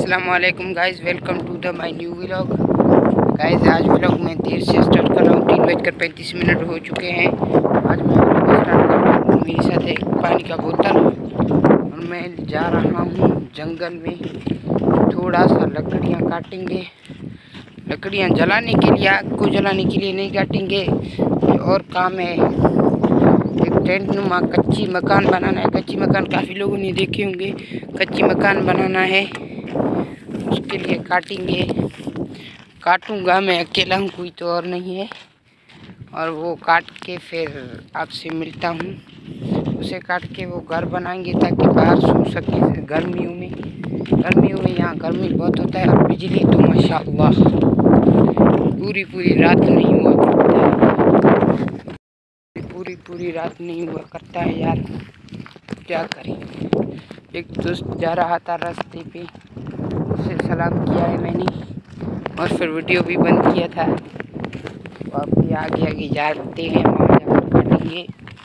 अस्सलाम वालेकुम guys, welcome to the my new vlog. Guys आज व्लॉग मैं देर से स्टार्ट कर रहा हूँ। 3:35 हो चुके हैं। आज मैं व्लॉग स्टार्ट कर रहा हूँ। मेरे साथ एक पानी का बोतल और मैं जा रहा हूँ जंगल में। थोड़ा सा लकड़ियाँ काटेंगे। लकड़ियाँ जलाने के लिए, आग को जलाने के लिए नहीं काटेंगे, और काम है। एक टेंट नुमा कच्ची मकान बनाना है। कच्ची मकान काफ़ी लोगों ने देखे होंगे। कच्ची मकान बनाना है, उसके लिए काटेंगे। काटूंगा मैं अकेला हूँ, कोई तो और नहीं है। और वो काट के फिर आपसे मिलता हूँ। उसे काट के वो घर बनाएंगे ताकि बाहर सो सके गर्मियों में यहाँ गर्मी बहुत होता है। और बिजली तो माशाअल्लाह पूरी रात नहीं हुआ करता है। पूरी रात नहीं हुआ करता है यार, क्या करें। एक दोस्त जा रहा था रास्ते पे, उसे सलाम किया है मैंने और फिर वीडियो भी बंद किया था। तो अब भी आगे जाते हैं, वहाँ जाकर काटेंगे।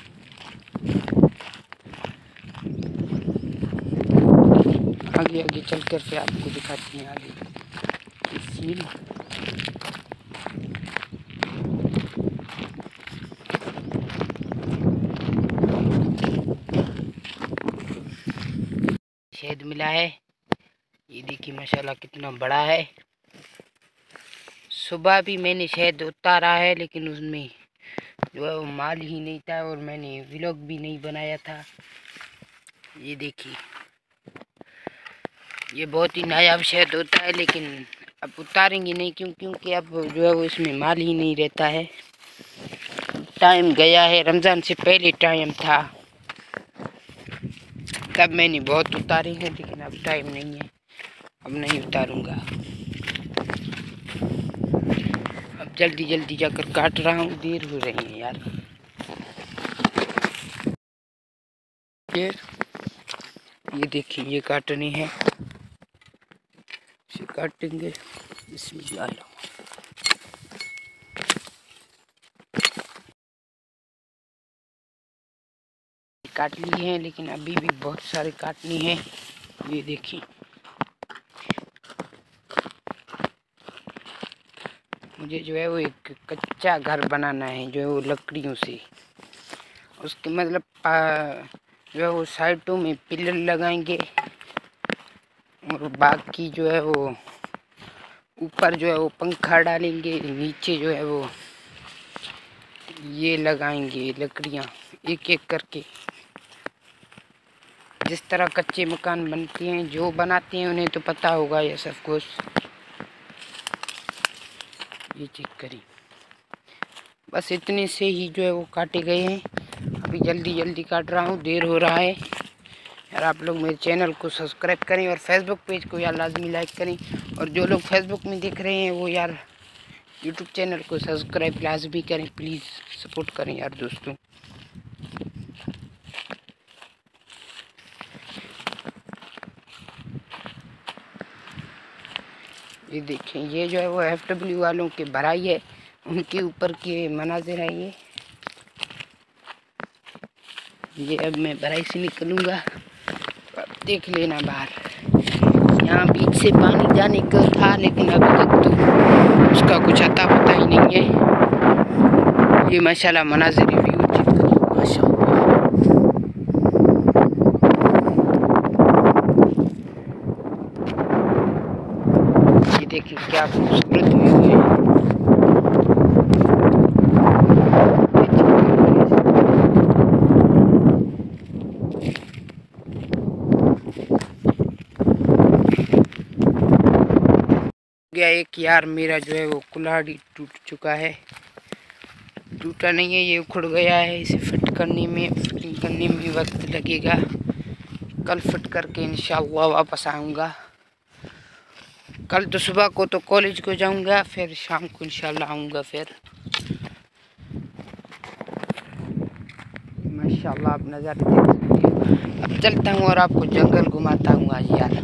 आगे चलकर फिर आपको दिखाते हैं आगे की सीन। शहद मिला है, ये देखिए माशाल्लाह कितना बड़ा है। सुबह भी मैंने शहद उतारा है, लेकिन उसमें जो है वो माल ही नहीं था और मैंने व्लॉग भी नहीं बनाया था। ये देखिए, ये बहुत ही नायाब शहद होता है, लेकिन अब उतारेंगे नहीं क्योंकि अब जो है वो इसमें माल ही नहीं रहता है। टाइम गया है, रमज़ान से पहले टाइम था, तब मैंने बहुत उतारे हैं, लेकिन अब टाइम नहीं है, अब नहीं उतारूंगा। अब जल्दी जाकर काट रहा हूँ, देर हो रही है यार। ये देखिए, ये काटनी है, इसे काटेंगे। बिस्मिल्लाह। काट ली है, लेकिन अभी भी बहुत सारे काटनी है। ये देखिए, मुझे जो है वो एक कच्चा घर बनाना है, जो है वो लकड़ियों से। उसके मतलब जो है वो साइडों में पिलर लगाएंगे और बाकी जो है वो ऊपर जो है वो पंखा डालेंगे। नीचे जो है वो ये लगाएंगे लकड़ियाँ एक करके। जिस तरह कच्चे मकान बनते हैं, जो बनाते हैं उन्हें तो पता होगा ये सब कुछ। ये चेक करें, बस इतने से ही जो है वो काटे गए हैं। अभी जल्दी काट रहा हूँ, देर हो रहा है यार। आप लोग मेरे चैनल को सब्सक्राइब करें और फेसबुक पेज को यार लाजमी लाइक करें। और जो लोग फेसबुक में देख रहे हैं वो यार यूट्यूब चैनल को सब्सक्राइब लाजमी करें, प्लीज़ सपोर्ट करें यार दोस्तों। ये देखें, ये जो है वो FW वालों के भराई है, उनके ऊपर के मनाजिर है ये अब मैं भराई से निकलूँगा, तो अब देख लेना बाहर। यहाँ बीच से पानी जाने का था, लेकिन अभी तक तो उसका कुछ अता पता ही नहीं है। ये माशाल्लाह मनाजिर व्यू चेक करो, माशाल्लाह। ये देखिए क्या खूबसूरत व्यू है। गया एक यार, मेरा जो है वो कुल्हाड़ी टूट चुका है। टूटा नहीं है, ये उखड़ गया है। इसे फिटिंग करने में वक्त लगेगा। कल फिट करके इंशाअल्लाह वापस आऊँगा। कल तो सुबह को तो कॉलेज को जाऊँगा, फिर शाम को इंशाअल्लाह आऊँगा। फिर माशाअल्लाह आप नज़ारे देख सकते हो। अब चलता हूँ और आपको जंगल घुमाता हूँ आज यार।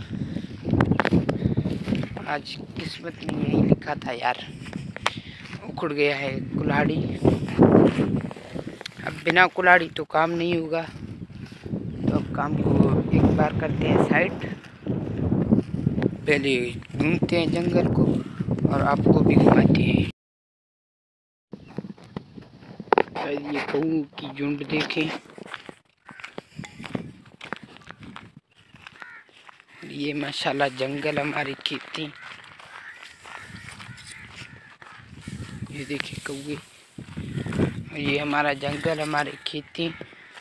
आज किस्मत में यही लिखा था यार, उखड़ गया है कुल्हाड़ी। अब बिना कुल्हाड़ी तो काम नहीं होगा, तो अब काम को एक बार करते हैं साइड। पहले घूमते हैं जंगल को और आपको भी घुमाते हैं। ये कौओं की झुंड देखें, ये माशाल्लाह जंगल हमारी खेती। ये देखिए कौवे, ये हमारा जंगल हमारी खेती।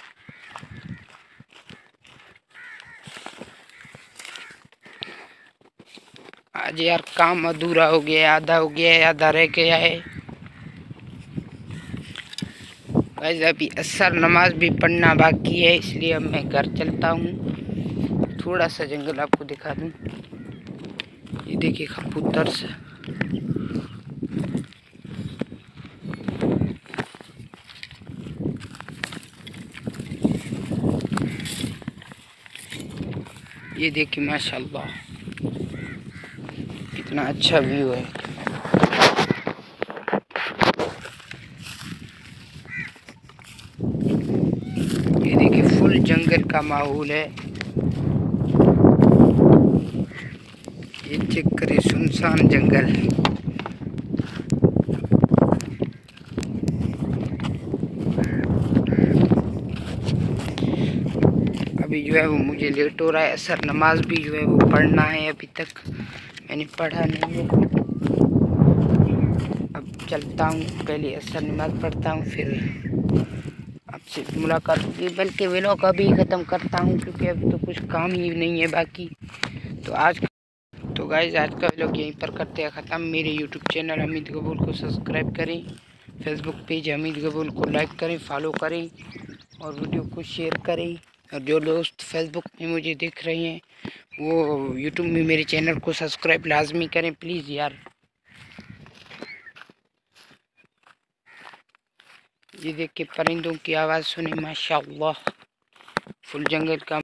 आज यार काम अधूरा हो गया, आधा हो गया है, आधा रह गया है। गाइस अभी असर नमाज भी पढ़ना बाकी है, इसलिए अब मैं घर चलता हूँ। थोड़ा सा जंगल आपको दिखा दूँ। ये देखिए कबूतर से, ये देखिए माशाल्लाह कितना अच्छा व्यू है। ये देखिए फुल जंगल का माहौल है। ये चेक करें सुनसान जंगल। अभी जो है वो मुझे लेट हो रहा है, असर नमाज भी जो है वो पढ़ना है, अभी तक मैंने पढ़ा नहीं है। अब चलता हूँ, पहले असर नमाज पढ़ता हूँ, फिर आपसे मुलाकात होगी। बल्कि व्लॉग अभी ख़त्म करता हूँ क्योंकि अभी तो कुछ काम ही नहीं है बाकी। तो गाइस आज का व्लॉग यहीं पर करते हैं ख़त्म। मेरे यूट्यूब चैनल हमीद कबूल को सब्सक्राइब करें, फेसबुक पेज हमीद कबूल को लाइक करें, फॉलो करें और वीडियो को शेयर करें। और जो दोस्त फेसबुक में मुझे देख रहे हैं वो यूट्यूब में मेरे चैनल को सब्सक्राइब लाजमी करें प्लीज़ यार। ये देख के परिंदों की आवाज़ सुने माशाअल्लाह, फुल जंगल का